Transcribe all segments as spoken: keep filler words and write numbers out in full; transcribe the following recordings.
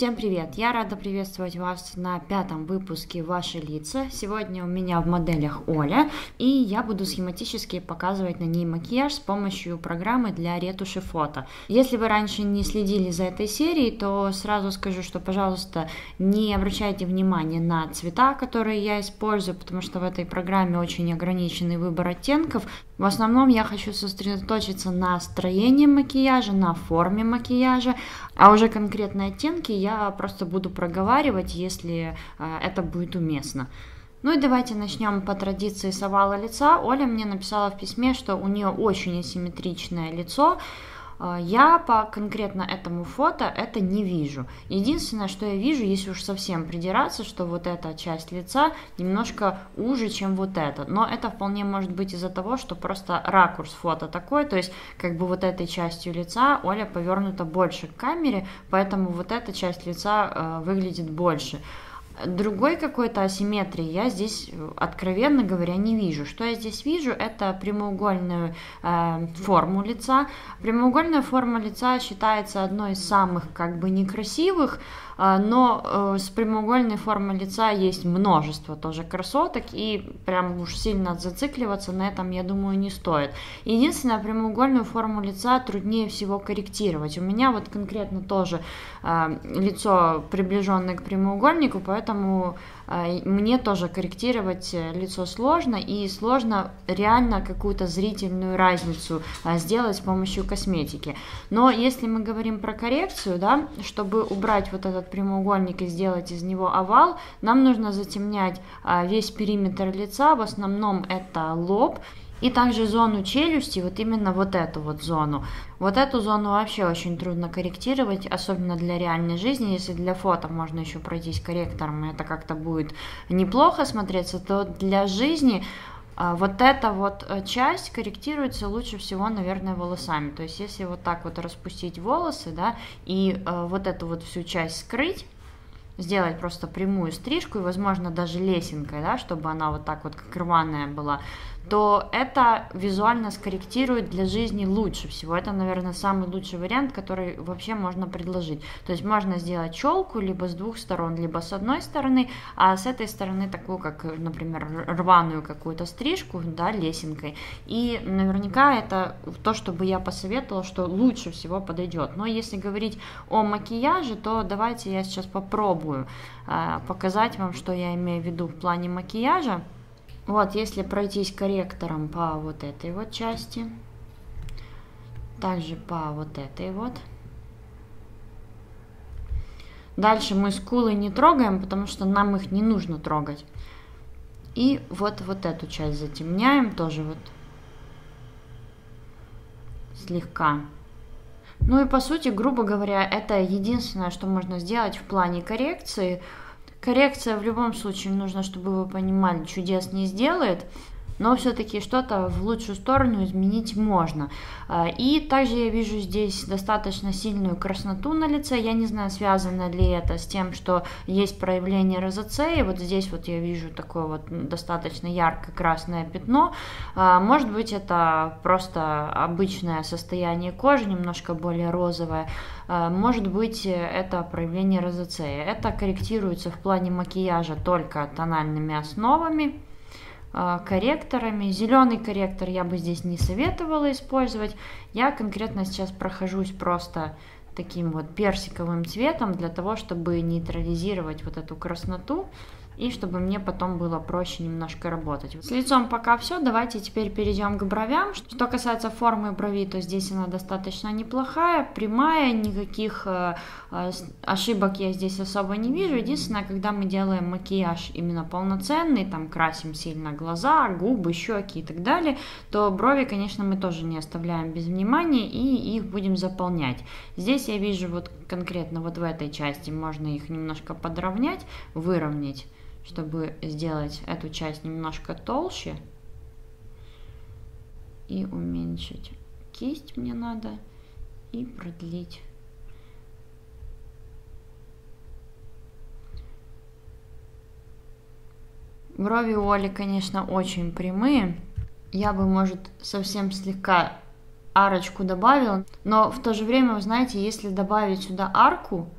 Всем привет! Я рада приветствовать вас на пятом выпуске «Ваши лица». Сегодня у меня в моделях Оля, и я буду схематически показывать на ней макияж с помощью программы для ретуши фото. Если вы раньше не следили за этой серией, то сразу скажу, что, пожалуйста, не обращайте внимания на цвета, которые я использую, потому что в этой программе очень ограниченный выбор оттенков. В основном я хочу сосредоточиться на строении макияжа, на форме макияжа, а уже конкретные оттенки я просто буду проговаривать, если э, это будет уместно. Ну и давайте начнем по традиции с овала лица. Оля мне написала в письме, что у нее очень асимметричное лицо. Я по конкретно этому фото это не вижу. Единственное, что я вижу, если уж совсем придираться, что вот эта часть лица немножко уже, чем вот эта. Но это вполне может быть из-за того, что просто ракурс фото такой, то есть как бы вот этой частью лица Оля повернута больше к камере, поэтому вот эта часть лица э, выглядит больше. Другой какой-то асимметрии я здесь, откровенно говоря, не вижу. Что я здесь вижу, это прямоугольную э, форму лица. Прямоугольная форма лица считается одной из самых как бы некрасивых, э, но э, с прямоугольной формой лица есть множество тоже красоток, и прям уж сильно зацикливаться на этом, я думаю, не стоит. Единственное, прямоугольную форму лица труднее всего корректировать. У меня вот конкретно тоже э, лицо приближенное к прямоугольнику, поэтому Поэтому э, мне тоже корректировать лицо сложно, и сложно реально какую-то зрительную разницу э, сделать с помощью косметики. Но если мы говорим про коррекцию, да, чтобы убрать вот этот прямоугольник и сделать из него овал, нам нужно затемнять э, весь периметр лица, в основном это лоб. И также зону челюсти, вот именно вот эту вот зону. Вот эту зону вообще очень трудно корректировать, особенно для реальной жизни. Если для фото можно еще пройтись корректором, и это как-то будет неплохо смотреться, то для жизни вот эта вот часть корректируется лучше всего, наверное, волосами. То есть если вот так вот распустить волосы, да, и вот эту вот всю часть скрыть, сделать просто прямую стрижку и, возможно, даже лесенкой, да, чтобы она вот так вот как рваная была, то это визуально скорректирует для жизни лучше всего. Это, наверное, самый лучший вариант, который вообще можно предложить. То есть можно сделать челку либо с двух сторон, либо с одной стороны, а с этой стороны такую, как, например, рваную какую-то стрижку, да, лесенкой. И наверняка это то, что бы я посоветовала, что лучше всего подойдет. Но если говорить о макияже, то давайте я сейчас попробую э, показать вам, что я имею в виду в плане макияжа. Вот, если пройтись корректором по вот этой вот части, также по вот этой вот. Дальше мы скулы не трогаем, потому что нам их не нужно трогать. И вот, вот эту часть затемняем тоже вот слегка. Ну и по сути, грубо говоря, это единственное, что можно сделать в плане коррекции. Коррекция в любом случае, нужно, чтобы вы понимали, чудес не сделает, но все-таки что-то в лучшую сторону изменить можно. И также я вижу здесь достаточно сильную красноту на лице. Я не знаю, связано ли это с тем, что есть проявление розацеи. Вот здесь вот я вижу такое вот достаточно ярко-красное пятно. Может быть, это просто обычное состояние кожи, немножко более розовое. Может быть, это проявление розацеи. Это корректируется в плане макияжа только тональными основами, корректорами. Зеленый корректор я бы здесь не советовала использовать. Я конкретно сейчас прохожусь просто таким вот персиковым цветом для того, чтобы нейтрализировать вот эту красноту и чтобы мне потом было проще немножко работать. С лицом пока все, давайте теперь перейдем к бровям. Что касается формы брови, то здесь она достаточно неплохая, прямая, никаких э, ошибок я здесь особо не вижу. Единственное, когда мы делаем макияж именно полноценный, там красим сильно глаза, губы, щеки и так далее, то брови, конечно, мы тоже не оставляем без внимания и их будем заполнять. Здесь я вижу вот конкретно вот в этой части можно их немножко подровнять, выровнять, чтобы сделать эту часть немножко толще и уменьшить кисть мне надо и продлить. Брови у Оли, конечно, очень прямые. Я бы, может, совсем слегка арочку добавила, но в то же время, вы знаете, если добавить сюда арку,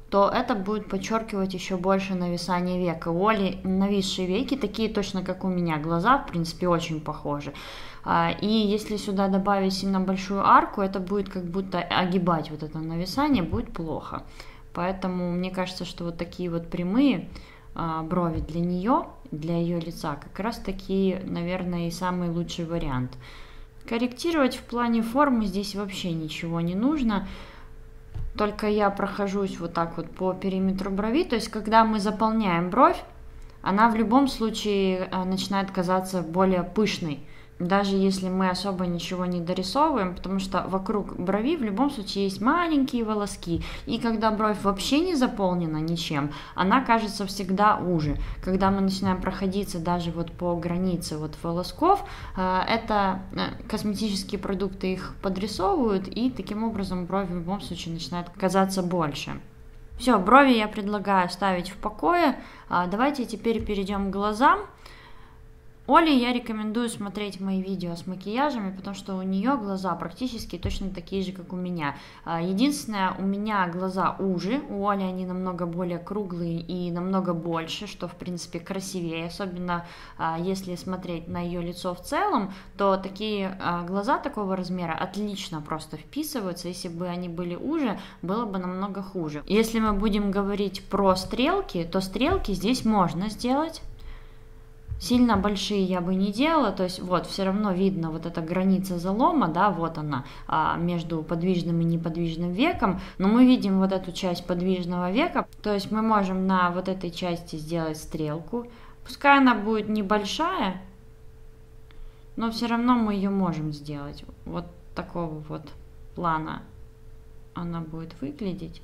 то это будет подчеркивать еще больше нависание века. У Оли нависшие веки, такие точно как у меня, глаза в принципе очень похожи. И если сюда добавить сильно большую арку, это будет как будто огибать вот это нависание, будет плохо. Поэтому мне кажется, что вот такие вот прямые брови для нее, для ее лица, как раз таки, наверное, и самый лучший вариант. Корректировать в плане формы здесь вообще ничего не нужно. Только я прохожусь вот так вот по периметру брови. То есть, когда мы заполняем бровь, она в любом случае начинает казаться более пышной. Даже если мы особо ничего не дорисовываем, потому что вокруг брови в любом случае есть маленькие волоски. И когда бровь вообще не заполнена ничем, она кажется всегда уже. Когда мы начинаем проходиться даже вот по границе вот волосков, это косметические продукты их подрисовывают, и таким образом бровь в любом случае начинает казаться больше. Все, брови я предлагаю оставить в покое. Давайте теперь перейдем к глазам. Оле я рекомендую смотреть мои видео с макияжами, потому что у нее глаза практически точно такие же, как у меня. Единственное, у меня глаза уже, у Оли они намного более круглые и намного больше, что в принципе красивее. Особенно если смотреть на ее лицо в целом, то такие глаза такого размера отлично просто вписываются. Если бы они были уже, было бы намного хуже. Если мы будем говорить про стрелки, то стрелки здесь можно сделать. Сильно большие я бы не делала, то есть вот все равно видно вот эта граница залома, да, вот она, а, между подвижным и неподвижным веком, но мы видим вот эту часть подвижного века, то есть мы можем на вот этой части сделать стрелку, пускай она будет небольшая, но все равно мы ее можем сделать, вот такого вот плана она будет выглядеть.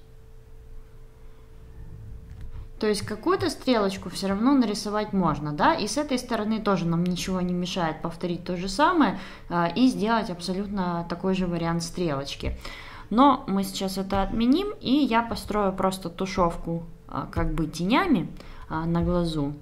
То есть какую-то стрелочку все равно нарисовать можно, да, и с этой стороны тоже нам ничего не мешает повторить то же самое э, и сделать абсолютно такой же вариант стрелочки. Но мы сейчас это отменим, и я построю просто тушевку э, как бы тенями э, на глазу.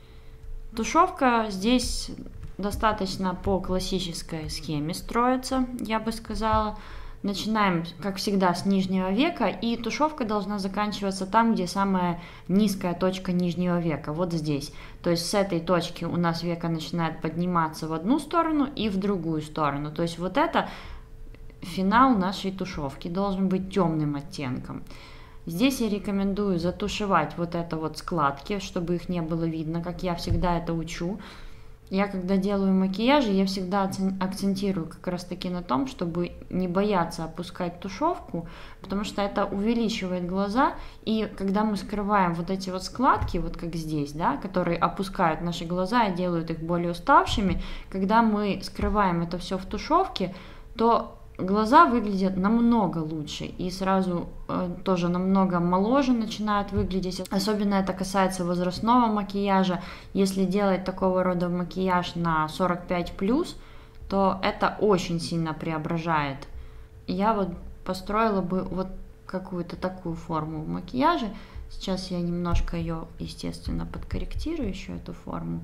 Тушевка здесь достаточно по классической схеме строится, я бы сказала. Начинаем, как всегда, с нижнего века, и тушевка должна заканчиваться там, где самая низкая точка нижнего века, вот здесь. То есть с этой точки у нас века начинает подниматься в одну сторону и в другую сторону. То есть вот это финал нашей тушевки, должен быть темным оттенком. Здесь я рекомендую затушевать вот это вот складки, чтобы их не было видно, как я всегда это учу. Я когда делаю макияжи, я всегда акцентирую как раз таки на том, чтобы не бояться опускать тушевку, потому что это увеличивает глаза, и когда мы скрываем вот эти вот складки, вот как здесь, да, которые опускают наши глаза и делают их более уставшими, когда мы скрываем это все в тушевке, то глаза выглядят намного лучше и сразу э, тоже намного моложе начинают выглядеть. Особенно это касается возрастного макияжа. Если делать такого рода макияж на сорок пять плюс, то это очень сильно преображает. Я вот построила бы вот какую-то такую форму в макияже. Сейчас я немножко ее, естественно, подкорректирую еще эту форму.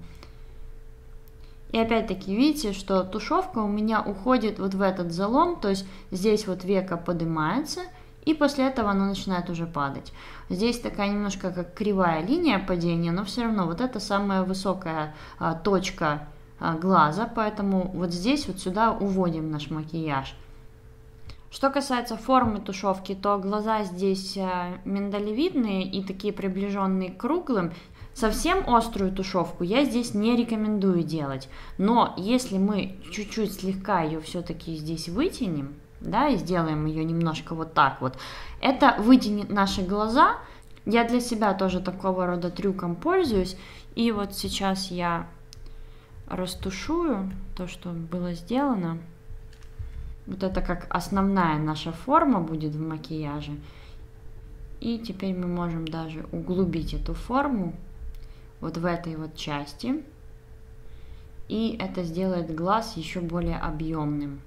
И опять-таки видите, что тушевка у меня уходит вот в этот залом, то есть здесь вот веко поднимается, и после этого оно начинает уже падать. Здесь такая немножко как кривая линия падения, но все равно вот это самая высокая а, точка а, глаза, поэтому вот здесь вот сюда уводим наш макияж. Что касается формы тушевки, то глаза здесь а, миндалевидные и такие приближенные к круглым. Совсем острую тушевку я здесь не рекомендую делать, но если мы чуть-чуть слегка ее все-таки здесь вытянем, да, и сделаем ее немножко вот так вот, это вытянет наши глаза. Я для себя тоже такого рода трюком пользуюсь, и вот сейчас я растушую то, что было сделано. Вот это как основная наша форма будет в макияже, и теперь мы можем даже углубить эту форму вот в этой вот части, и это сделает глаз еще более объемным.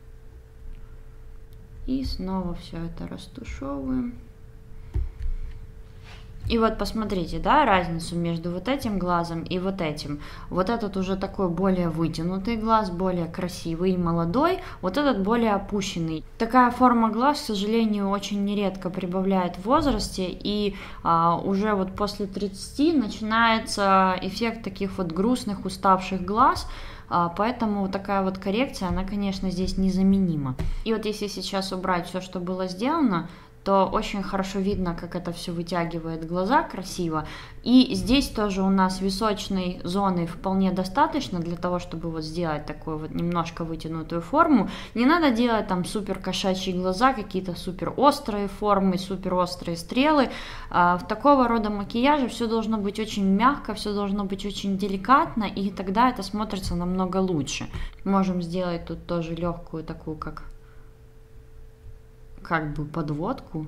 И снова все это растушевываем. И вот посмотрите, да, разницу между вот этим глазом и вот этим. Вот этот уже такой более вытянутый глаз, более красивый и молодой, вот этот более опущенный. Такая форма глаз, к сожалению, очень нередко прибавляет в возрасте, и а, уже вот после тридцати начинается эффект таких вот грустных, уставших глаз. Поэтому такая вот коррекция, она, конечно, здесь незаменима. И вот если сейчас убрать все, что было сделано, то очень хорошо видно, как это все вытягивает глаза красиво. И здесь тоже у нас височной зоны вполне достаточно для того, чтобы вот сделать такую вот немножко вытянутую форму. Не надо делать там супер кошачьи глаза, какие-то супер острые формы, супер острые стрелы. В такого рода макияже все должно быть очень мягко, все должно быть очень деликатно, и тогда это смотрится намного лучше. Можем сделать тут тоже легкую такую, как как бы подводку.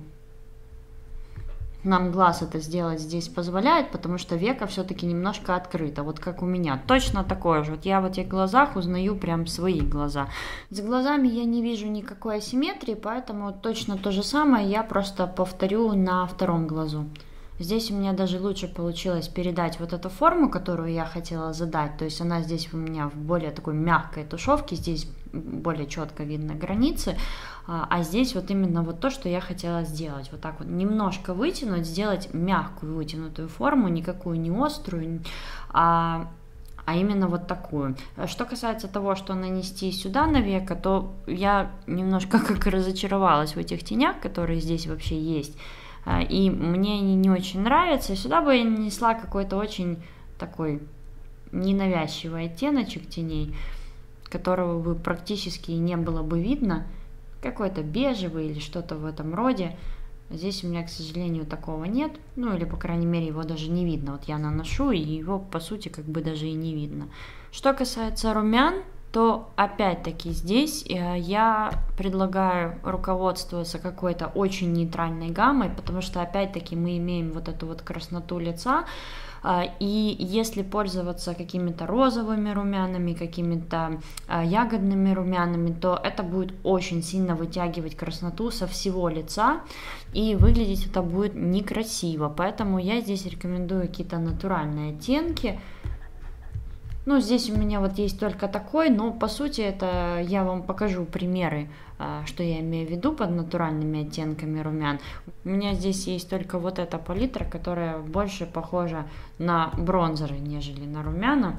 Нам глаз это сделать здесь позволяет, потому что века все-таки немножко открыто, вот как у меня. Точно такое же. Вот я в этих глазах узнаю прям свои глаза. С глазами я не вижу никакой асимметрии, поэтому точно то же самое я просто повторю на втором глазу. Здесь у меня даже лучше получилось передать вот эту форму, которую я хотела задать. То есть она здесь у меня в более такой мягкой тушевке, здесь более четко видно границы. А здесь вот именно вот то, что я хотела сделать. Вот так вот немножко вытянуть, сделать мягкую вытянутую форму, никакую не острую, а, а именно вот такую. Что касается того, что нанести сюда на веко, то я немножко как разочаровалась в этих тенях, которые здесь вообще есть. И мне они не очень нравятся. Сюда бы я нанесла какой-то очень такой ненавязчивый оттеночек теней, которого бы практически не было бы видно. Какой-то бежевый или что-то в этом роде. Здесь у меня, к сожалению, такого нет. Ну, или, по крайней мере, его даже не видно. Вот я наношу, и его, по сути, как бы даже и не видно. Что касается румян, то опять-таки здесь я предлагаю руководствоваться какой-то очень нейтральной гаммой, потому что опять-таки мы имеем вот эту вот красноту лица, и если пользоваться какими-то розовыми румянами, какими-то ягодными румянами, то это будет очень сильно вытягивать красноту со всего лица, и выглядеть это будет некрасиво, поэтому я здесь рекомендую какие-то натуральные оттенки. Ну, здесь у меня вот есть только такой, но по сути это я вам покажу примеры, что я имею в виду под натуральными оттенками румян. У меня здесь есть только вот эта палитра, которая больше похожа на бронзеры, нежели на румяна.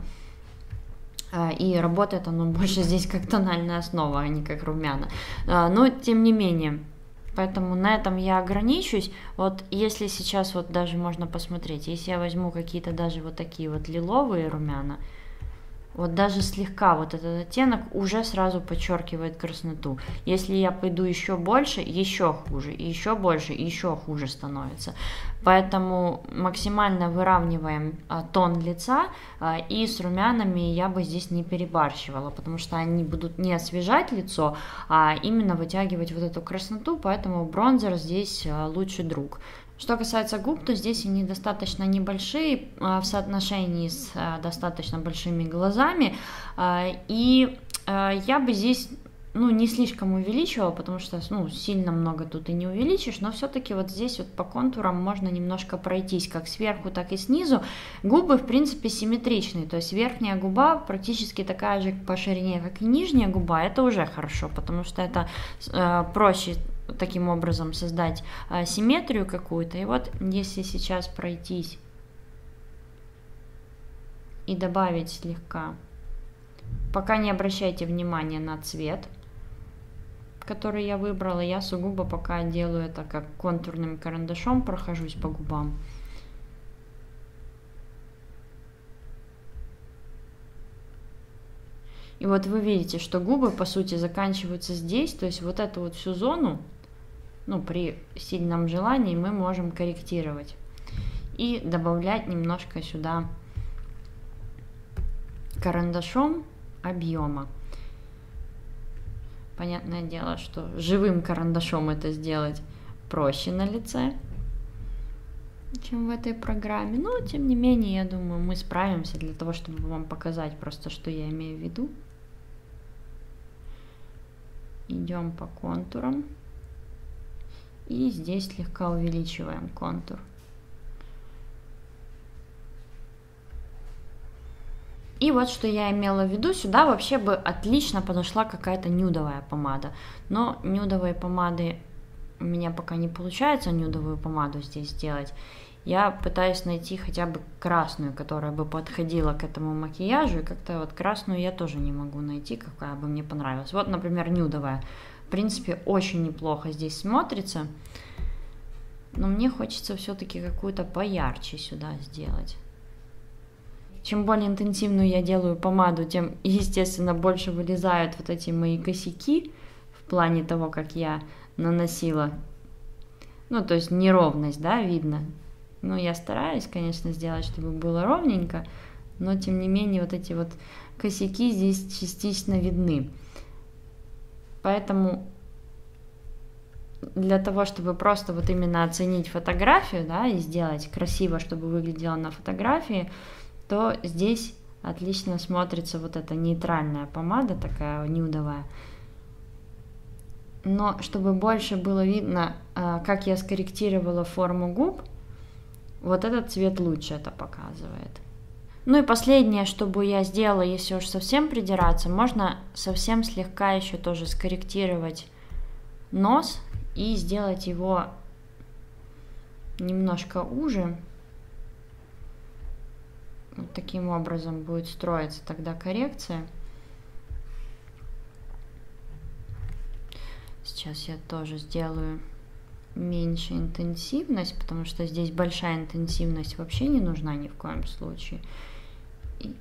И работает оно больше здесь как тональная основа, а не как румяна. Но тем не менее. Поэтому на этом я ограничусь. Вот если сейчас вот даже можно посмотреть, если я возьму какие-то даже вот такие вот лиловые румяна, вот даже слегка вот этот оттенок уже сразу подчеркивает красноту. Если я пойду еще больше, еще хуже, и еще больше, и еще хуже становится. Поэтому максимально выравниваем а, тон лица, а, и с румянами я бы здесь не перебарщивала, потому что они будут не освежать лицо, а именно вытягивать вот эту красноту, поэтому бронзер здесь а, лучший друг. Что касается губ, то здесь они достаточно небольшие в соотношении с достаточно большими глазами, и я бы здесь ну, не слишком увеличивала, потому что ну, сильно много тут и не увеличишь, но все-таки вот здесь вот по контурам можно немножко пройтись, как сверху, так и снизу. Губы, в принципе, симметричные, то есть верхняя губа практически такая же по ширине, как и нижняя губа, это уже хорошо, потому что это э, проще таким образом создать э, симметрию какую-то. И вот если сейчас пройтись и добавить слегка, пока не обращайте внимания на цвет, который я выбрала, я сугубо пока делаю это как контурным карандашом, прохожусь по губам. И вот вы видите, что губы по сути заканчиваются здесь, то есть вот эту вот всю зону, ну, при сильном желании мы можем корректировать и добавлять немножко сюда карандашом объема. Понятное дело, что живым карандашом это сделать проще на лице, чем в этой программе. Но, тем не менее, я думаю, мы справимся для того, чтобы вам показать просто, что я имею в виду. Идем по контурам. И здесь слегка увеличиваем контур. И вот что я имела в виду, сюда вообще бы отлично подошла какая-то нюдовая помада, но нюдовые помады у меня пока не получается нюдовую помаду здесь сделать. Я пытаюсь найти хотя бы красную, которая бы подходила к этому макияжу, и как-то вот красную я тоже не могу найти, какая бы мне понравилась. Вот, например, нюдовая. В принципе, очень неплохо здесь смотрится, но мне хочется все-таки какую-то поярче сюда сделать. Чем более интенсивную я делаю помаду, тем, естественно, больше вылезают вот эти мои косяки в плане того, как я наносила. Ну, то есть неровность, да, видно. Ну, я стараюсь, конечно, сделать, чтобы было ровненько, но, тем не менее, вот эти вот косяки здесь частично видны. Поэтому для того, чтобы просто вот именно оценить фотографию, да, и сделать красиво, чтобы выглядело на фотографии, то здесь отлично смотрится вот эта нейтральная помада, такая нюдовая. Но чтобы больше было видно, как я скорректировала форму губ, вот этот цвет лучше это показывает. Ну и последнее, что бы я сделала, если уж совсем придираться, можно совсем слегка еще тоже скорректировать нос и сделать его немножко уже. Вот таким образом будет строиться тогда коррекция. Сейчас я тоже сделаю меньше интенсивность, потому что здесь большая интенсивность вообще не нужна ни в коем случае. И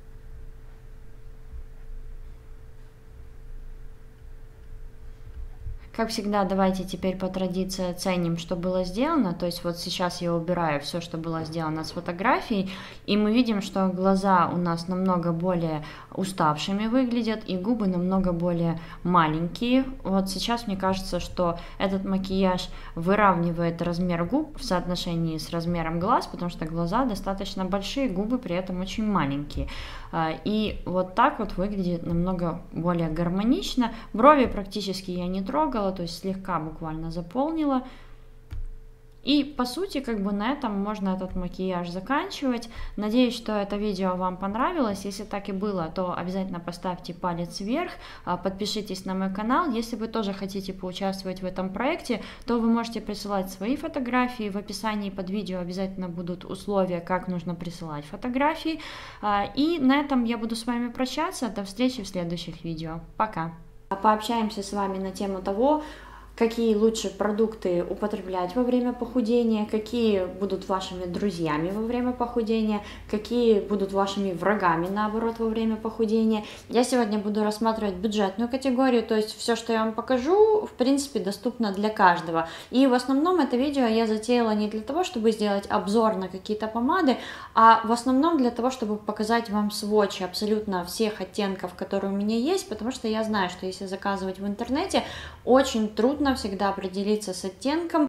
как всегда, давайте теперь по традиции оценим, что было сделано. То есть вот сейчас я убираю все, что было сделано с фотографией, и мы видим, что глаза у нас намного более уставшими выглядят, и губы намного более маленькие. Вот сейчас мне кажется, что этот макияж выравнивает размер губ в соотношении с размером глаз, потому что глаза достаточно большие, губы при этом очень маленькие. И вот так вот выглядит намного более гармонично. Брови практически я не трогала, то есть слегка буквально заполнила. И по сути, как бы на этом можно этот макияж заканчивать. Надеюсь, что это видео вам понравилось. Если так и было, то обязательно поставьте палец вверх, подпишитесь на мой канал. Если вы тоже хотите поучаствовать в этом проекте, то вы можете присылать свои фотографии. В описании под видео обязательно будут условия, как нужно присылать фотографии. И на этом я буду с вами прощаться. До встречи в следующих видео. Пока! Пообщаемся с вами на тему того, какие лучше продукты употреблять во время похудения, какие будут вашими друзьями во время похудения, какие будут вашими врагами, наоборот, во время похудения. Я сегодня буду рассматривать бюджетную категорию, то есть все, что я вам покажу, в принципе, доступно для каждого. И в основном это видео я затеяла не для того, чтобы сделать обзор на какие-то помады, а в основном для того, чтобы показать вам сводчи абсолютно всех оттенков, которые у меня есть, потому что я знаю, что если заказывать в интернете, очень трудно всегда определиться с оттенком,